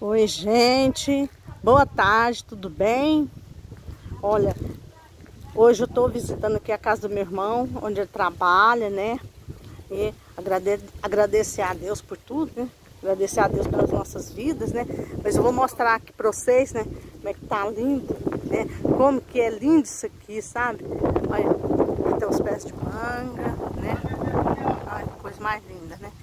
Oi, gente, boa tarde, tudo bem? Olha, hoje eu tô visitando aqui a casa do meu irmão, onde ele trabalha, né? E agradecer a Deus por tudo, né? Agradecer a Deus pelas nossas vidas, né? Mas eu vou mostrar aqui pra vocês, né? Como é que tá lindo, né? Como que é lindo isso aqui, sabe? Olha, aqui tem os pés de manga, né? Olha, que coisa mais linda, né?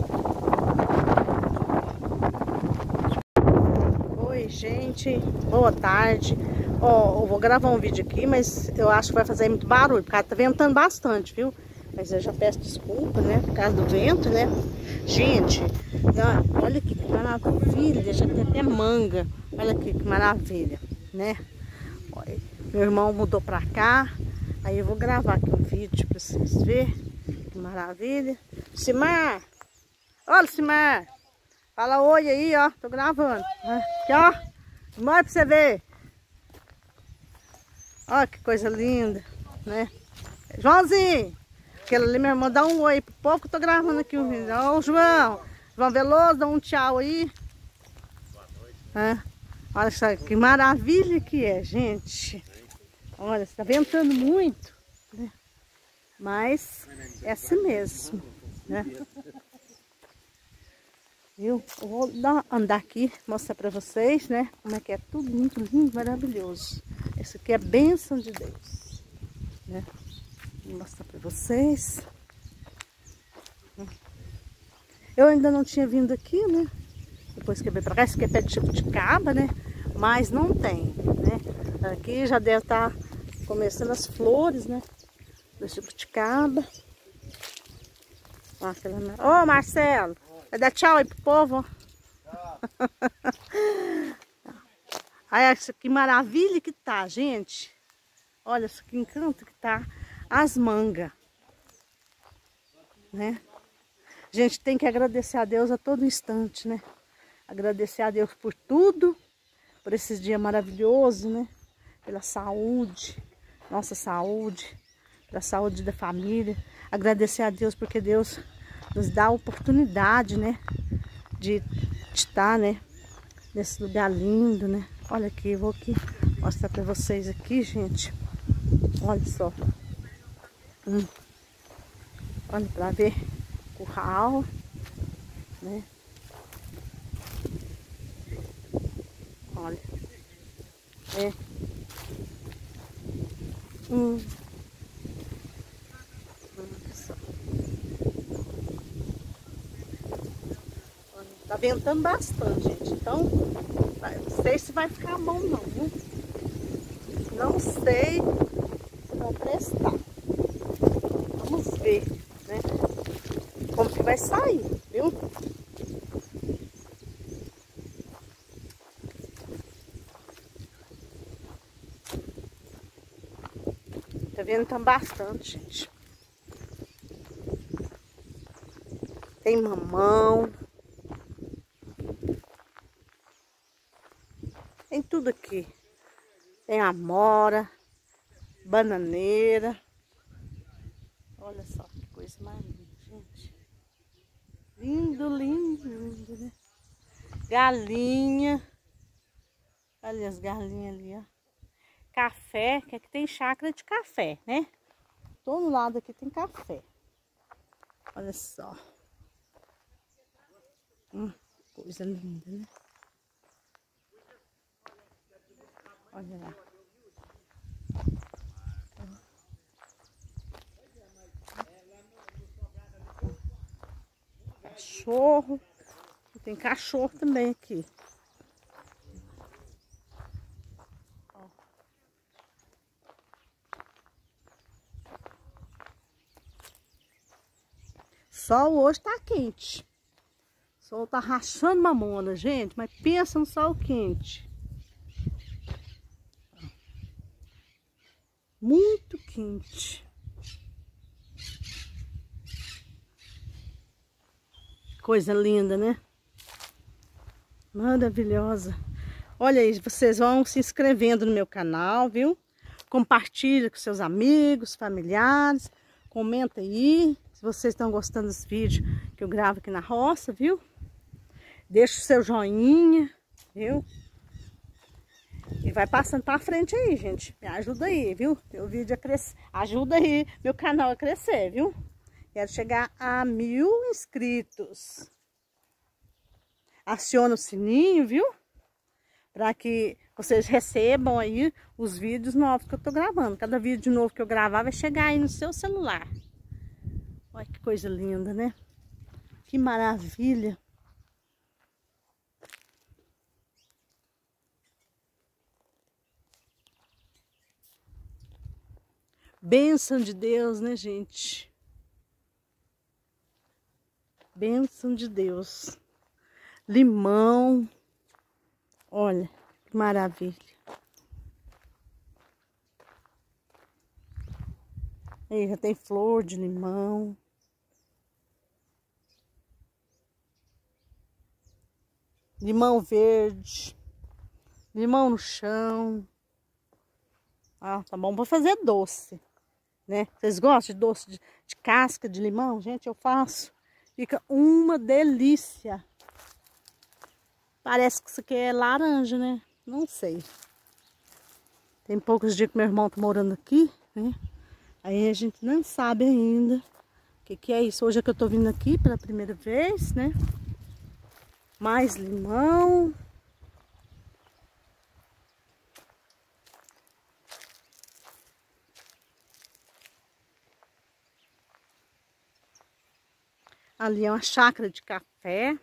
Oi, gente, boa tarde. Ó, eu vou gravar um vídeo aqui, mas eu acho que vai fazer muito barulho, porque tá ventando bastante, viu? Mas eu já peço desculpa, né, por causa do vento, né? Gente, olha aqui que maravilha, já tem até manga. Olha aqui que maravilha, né? Olha, meu irmão mudou pra cá, aí eu vou gravar aqui um vídeo pra vocês verem. Que maravilha. Simar! Olha, Simar! Fala oi aí, ó. Tô gravando. Aqui, ó. Mostra pra você ver. Ó, que coisa linda, né? Joãozinho! Aquele ali, meu irmão, dá um oi pro povo que eu tô gravando aqui um vídeo. Ó, João! João Veloso, dá um tchau aí. Boa noite. Olha só que maravilha que é, gente. Olha, está ventando muito, né? Mas é assim mesmo, né? Eu vou andar aqui, mostrar para vocês, né? Como é que é tudo muito lindo, maravilhoso. Isso aqui é bênção de Deus, né? Vou mostrar para vocês. Eu ainda não tinha vindo aqui, né? Depois que eu vim para cá, isso aqui é pé de jabuticaba, né? Mas não tem, né? Aqui já deve estar começando as flores, né? Da jabuticaba. Ô, Marcelo! Vai dar tchau aí pro povo. Olha que maravilha que tá, gente. Olha isso que encanto que tá as mangas, né? A gente tem que agradecer a Deus a todo instante, né? Agradecer a Deus por tudo, por esses dias maravilhosos, né? Pela saúde, nossa saúde, pela saúde da família. Agradecer a Deus porque Deus nos dá a oportunidade, né? De estar, né? Nesse lugar lindo, né? Olha aqui, eu vou aqui mostrar pra vocês aqui, gente. Olha só. Olha pra ver curral, né? Olha. É. Olha só. Tá ventando bastante, gente. Então, não sei se vai ficar bom não, viu? Não sei se vai prestar. Vamos ver, né? Como que vai sair, viu? Tá ventando bastante, gente. Tem mamão. Tem tudo aqui. Tem amora, bananeira. Olha só que coisa mais linda, gente. Lindo, lindo, lindo, né? Galinha. Olha as galinhas ali, ó. Café, que aqui tem chácara de café, né? Todo lado aqui tem café. Olha só. Coisa linda, né? Olha lá. Cachorro. Tem cachorro também aqui. Sol hoje tá quente. O sol tá rachando mamona, gente. Mas pensa no sol quente. Muito quente. Coisa linda, né? Maravilhosa. Olha aí, vocês vão se inscrevendo no meu canal, viu? Compartilha com seus amigos, familiares. Comenta aí se vocês estão gostando dos vídeos que eu gravo aqui na roça, viu? Deixa o seu joinha, viu? E vai passando pra frente aí, gente. Me ajuda aí, viu? Meu vídeo a crescer. Ajuda aí meu canal a crescer, viu? Quero chegar a 1000 inscritos. Aciona o sininho, viu? Para que vocês recebam aí os vídeos novos que eu tô gravando. Cada vídeo novo que eu gravar vai chegar aí no seu celular. Olha que coisa linda, né? Que maravilha. Bênção de Deus, né, gente? Bênção de Deus. Limão. Olha, que maravilha. Aí já tem flor de limão. Limão verde. Limão no chão. Ah, tá bom pra fazer doce, né? Vocês gostam de doce de casca de limão? Gente, eu faço. Fica uma delícia. Parece que isso aqui é laranja, né? Não sei. Tem poucos dias que meu irmão tá morando aqui, né? Aí a gente não sabe ainda o que é isso. Hoje é que eu tô vindo aqui pela primeira vez, né? Mais limão. Ali é uma chácara de café.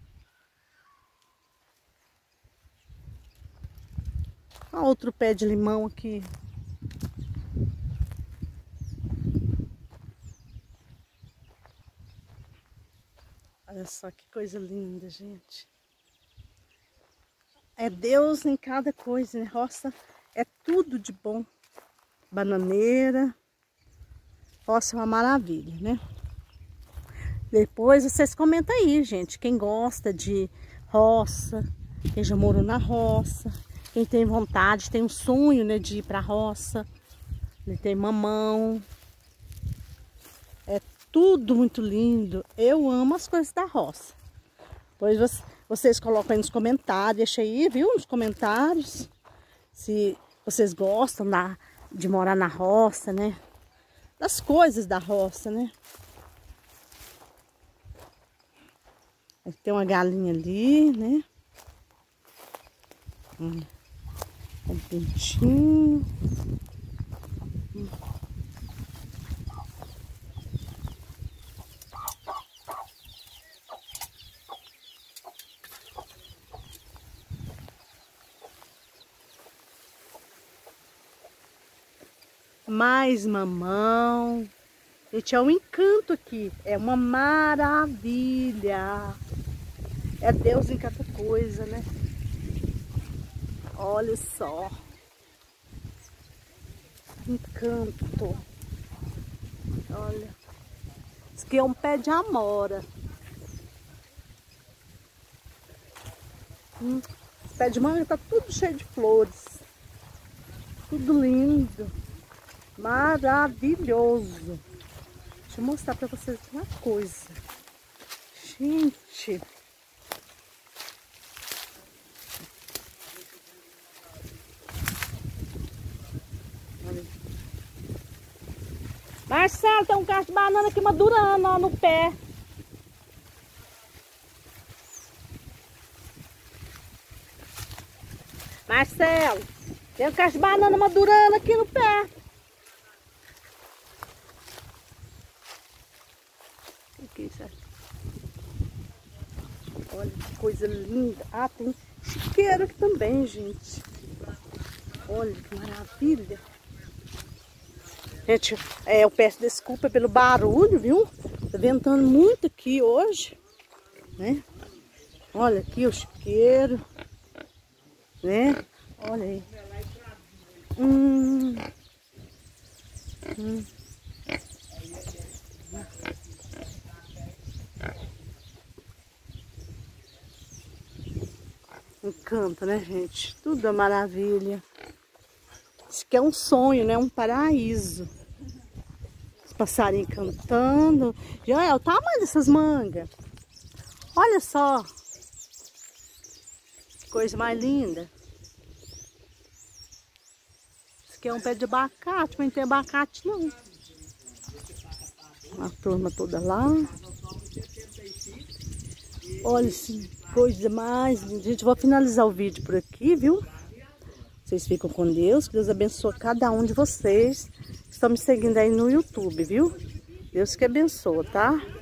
Olha outro pé de limão aqui. Olha só que coisa linda, gente. É Deus em cada coisa, né? Roça é tudo de bom. Bananeira. Roça é uma maravilha, né? Depois vocês comentam aí, gente. Quem gosta de roça, quem já morou na roça, quem tem vontade, tem um sonho, né, de ir pra roça. Ele tem mamão. É tudo muito lindo. Eu amo as coisas da roça. Depois vocês colocam aí nos comentários. Deixa aí, viu? Nos comentários. Se vocês gostam de morar na roça, né? Das coisas da roça, né? Tem uma galinha ali, né? Um pintinho. Mais mamão. Gente, é um encanto aqui. É uma maravilha. É Deus em cada coisa, né? Olha só. Encanto. Olha. Isso aqui é um pé de amora. Esse pé de manga tá tudo cheio de flores. Tudo lindo. Maravilhoso. Deixa eu mostrar pra vocês uma coisa. Gente. Olha. Marcelo, tem um cacho de banana aqui madurando, ó, no pé. Marcelo, tem um cacho de banana madurando aqui no pé. Olha que coisa linda. Ah, tem chiqueiro aqui também, gente. Olha que maravilha. Gente, eu peço desculpa pelo barulho, viu? Tá ventando muito aqui hoje, né? Olha aqui o chiqueiro, né? Olha aí. Encanta, né, gente? Tudo é maravilha. Isso aqui é um sonho, né? Um paraíso. Os passarinhos cantando. E olha o tamanho dessas mangas. Olha só. Coisa mais linda. Isso aqui é um pé de abacate, mas não tem abacate não. A turma toda lá. Olha, coisa mais linda. Gente, vou finalizar o vídeo por aqui, viu? Vocês ficam com Deus. Que Deus abençoe cada um de vocês que estão me seguindo aí no YouTube, viu? Deus que abençoe, tá?